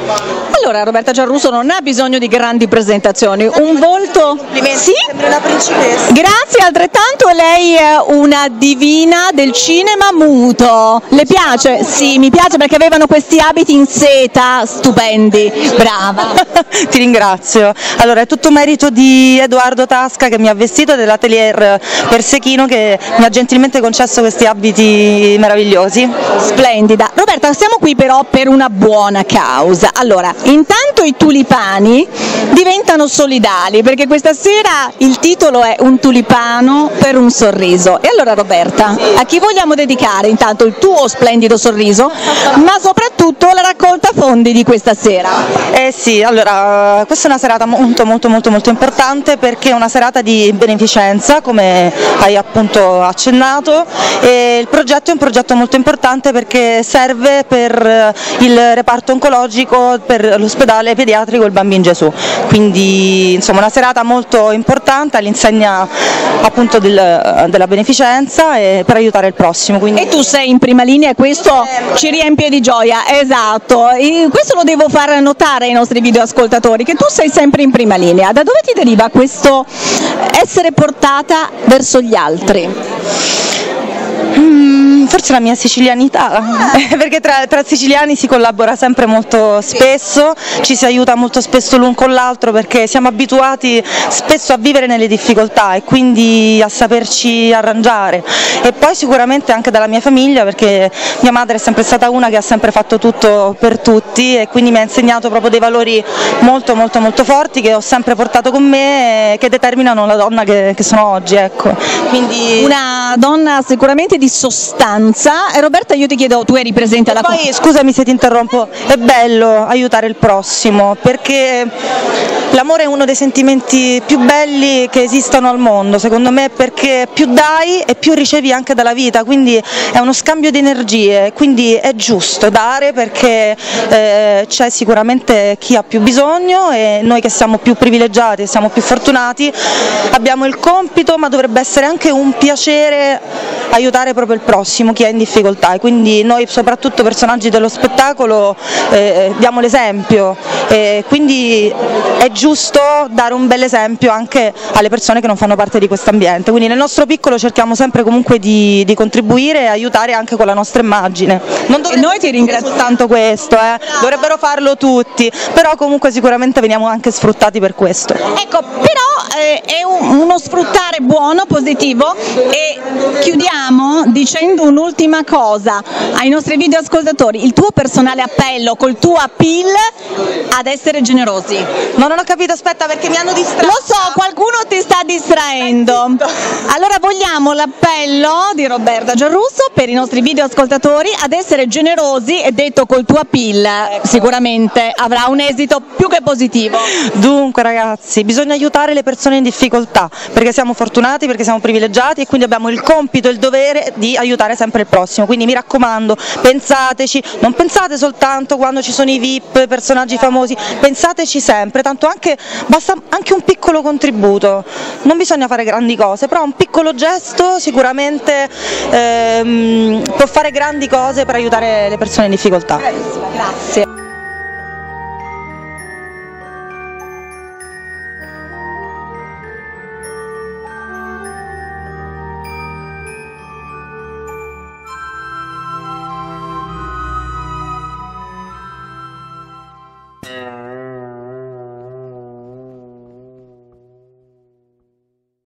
Allora, Roberta Giarrusso non ha bisogno di grandi presentazioni, un volto... Sì? Sembra una principessa. Grazie altrettanto, lei è una divina del cinema muto. Le piace? Sì, mi piace perché avevano questi abiti in seta stupendi. Brava. Ti ringrazio. Allora, è tutto merito di Edoardo Tasca che mi ha vestito e dell'atelier Persechino che mi ha gentilmente concesso questi abiti meravigliosi. Splendida. Roberta, siamo qui però per una buona causa. Allora, intanto i tulipani diventano solidali perché questa sera il titolo è Un tulipano per un sorriso. E allora Roberta, a chi vogliamo dedicare intanto il tuo splendido sorriso, ma soprattutto la raccolta fondi di questa sera? Sì, allora questa è una serata molto importante perché è una serata di beneficenza, come hai appunto accennato, e il progetto è un progetto molto importante perché serve per il reparto oncologico per l'ospedale pediatrico Il Bambino Gesù, quindi insomma una serata molto importante all'insegna appunto della beneficenza e per aiutare il prossimo. Quindi... E tu sei in prima linea e questo ci riempie di gioia, esatto, e questo lo devo far notare ai nostri videoascoltatori che tu sei sempre in prima linea. Da dove ti deriva questo essere portata verso gli altri? Forse la mia sicilianità, perché tra siciliani si collabora sempre molto spesso, ci si aiuta molto spesso l'un con l'altro perché siamo abituati spesso a vivere nelle difficoltà e quindi a saperci arrangiare. E poi sicuramente anche dalla mia famiglia, perché mia madre è sempre stata una che ha sempre fatto tutto per tutti e quindi mi ha insegnato proprio dei valori molto forti che ho sempre portato con me e che determinano la donna che sono oggi, ecco. Quindi... Una donna sicuramente di sostanza. E Roberta, io ti chiedo, tu eri presente alla Poi scusami se ti interrompo, è bello aiutare il prossimo perché l'amore è uno dei sentimenti più belli che esistano al mondo, secondo me, perché più dai e più ricevi anche dalla vita, quindi è uno scambio di energie, quindi è giusto dare perché c'è sicuramente chi ha più bisogno e noi che siamo più privilegiati, siamo più fortunati, abbiamo il compito, ma dovrebbe essere anche un piacere aiutare proprio il prossimo, chi è in difficoltà, e quindi noi soprattutto personaggi dello spettacolo diamo l'esempio, quindi è giusto dare un bel esempio anche alle persone che non fanno parte di questo ambiente, quindi nel nostro piccolo cerchiamo sempre comunque di contribuire e aiutare anche con la nostra immagine. Non noi ti ringraziamo soltanto questo, dovrebbero farlo tutti, però comunque sicuramente veniamo anche sfruttati per questo. Ecco, però è uno sfruttare buono, positivo, e chiudiamo dicendo un'ultima cosa ai nostri videoascoltatori, il tuo personale appello col tuo appeal ad essere generosi. No, non ho capito, aspetta perché mi hanno distratto. Lo so, qualcuno ti sta distraendo. Allora vogliamo l'appello di Roberta Giarrusso per i nostri videoascoltatori ad essere generosi e detto col tuo appeal sicuramente avrà un esito più che positivo. Dunque ragazzi, bisogna aiutare le persone in difficoltà perché siamo fortunati, perché siamo privilegiati e quindi abbiamo il compito e il dovere di aiutare sempre il prossimo, quindi mi raccomando, pensateci, non pensate soltanto quando ci sono i VIP, personaggi famosi, pensateci sempre, tanto basta anche un piccolo contributo, non bisogna fare grandi cose, però un piccolo gesto sicuramente può fare grandi cose per aiutare le persone in difficoltà. Grazie.